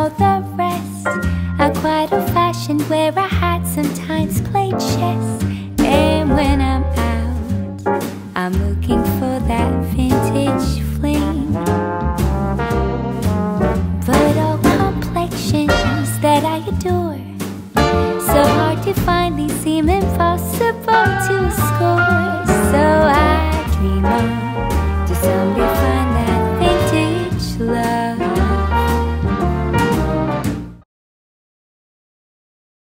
know the rest. A quite old-fashioned wear a hat, sometimes played chess.